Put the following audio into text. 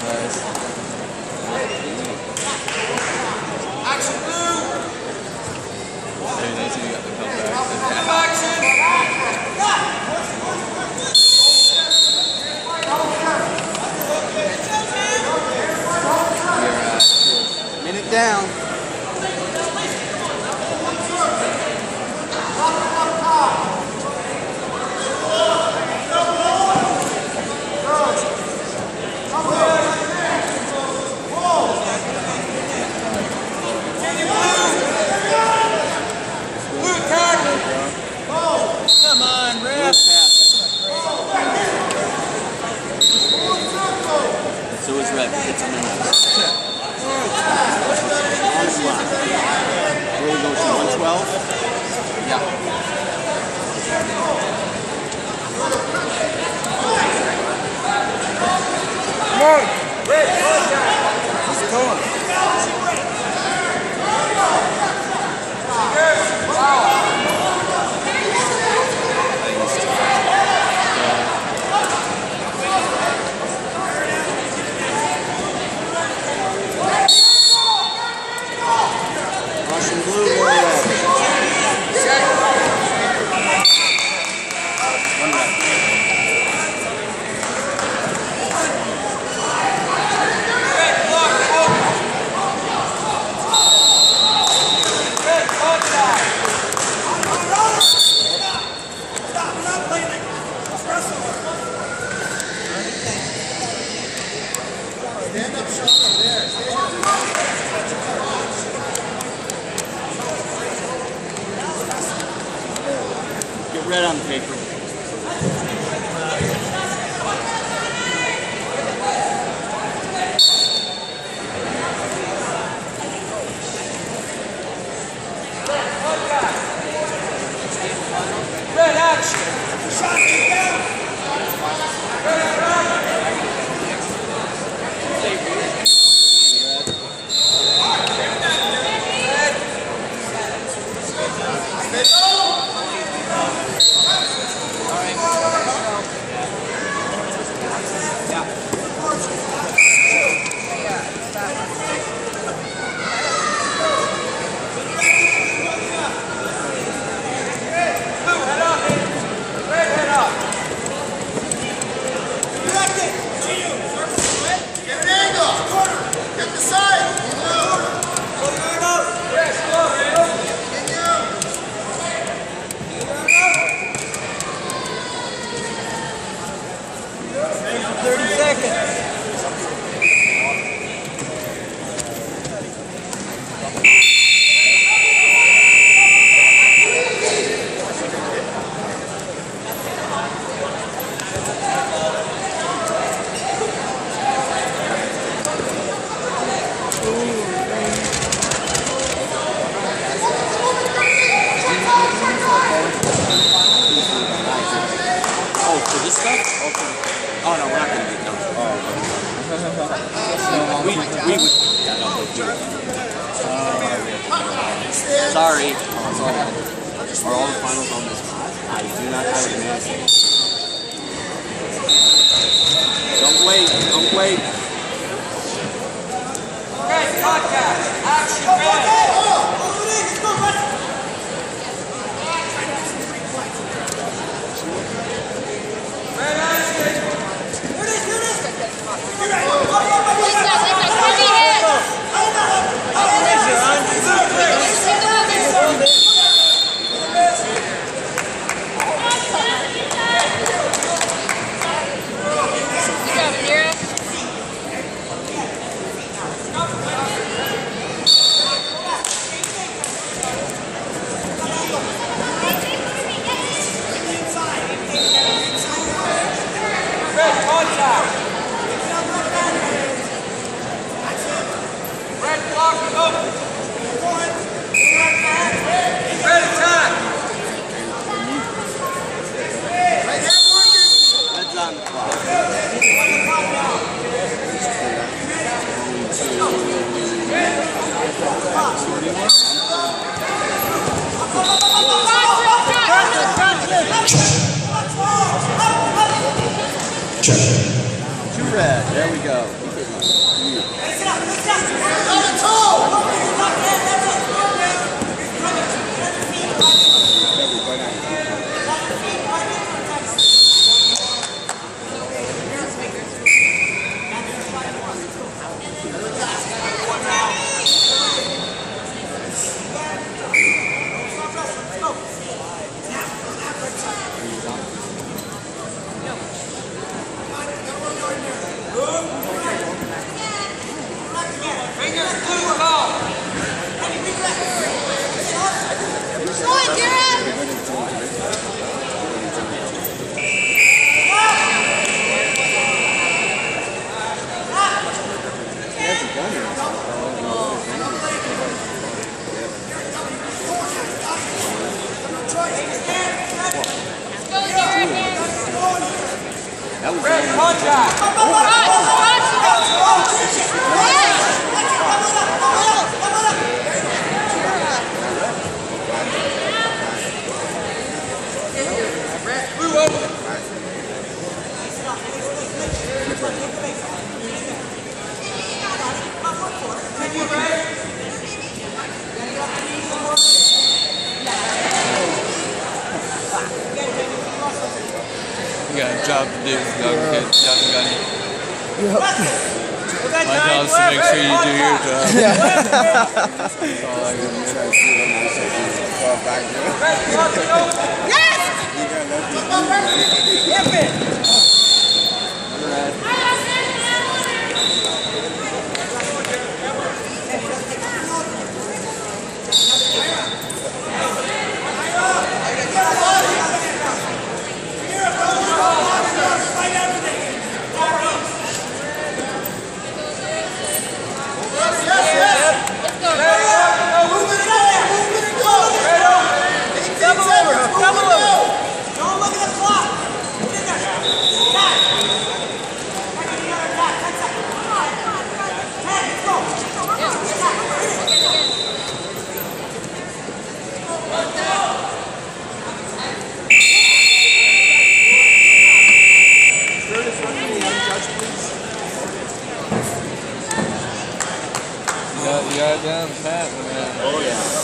Action blue! Very nice if you got the comeback. Minute down. Come on, ref! So is red. It's on the nose. On the fly. Where we go to 112? Yeah. Come on! Red, let's go! Russian blue, blue red. One red. Stand up, Sean, up there. Stand up. Get red on the paper. Red action! Shot down! This stuff? Oh no, we're not gonna get those. We would. Yeah, no, sorry. Are all the finals on this? I do not have an answer. Don't wait. Don't wait. Red contact! Action red! On the clock. Two red. There we go. That was You got a job to do, young kid, young gunny. My job is to make sure you do your job. That's all I can You got it down pat, man. Oh, yeah.